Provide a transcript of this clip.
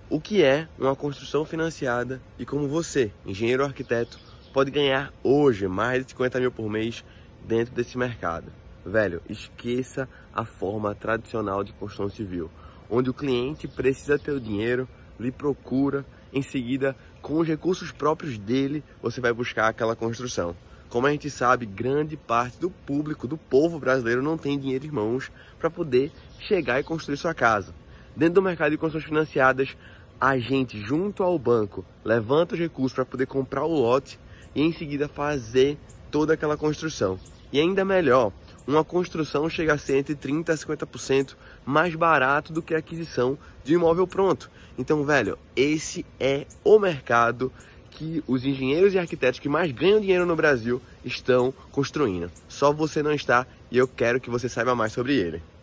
O que é uma construção financiada e como você, engenheiro ou arquiteto, pode ganhar hoje mais de 50 mil por mês dentro desse mercado. Velho, esqueça a forma tradicional de construção civil, onde o cliente precisa ter o dinheiro, lhe procura, em seguida, com os recursos próprios dele, você vai buscar aquela construção. Como a gente sabe, grande parte do público, do povo brasileiro, não tem dinheiro em mãos para poder chegar e construir sua casa. Dentro do mercado de construções financiadas, a gente, junto ao banco, levanta os recursos para poder comprar o lote e em seguida fazer toda aquela construção. E ainda melhor, uma construção chega a ser entre 30% a 50% mais barato do que a aquisição de um imóvel pronto. Então, velho, esse é o mercado que os engenheiros e arquitetos que mais ganham dinheiro no Brasil estão construindo. Só você não está e eu quero que você saiba mais sobre ele.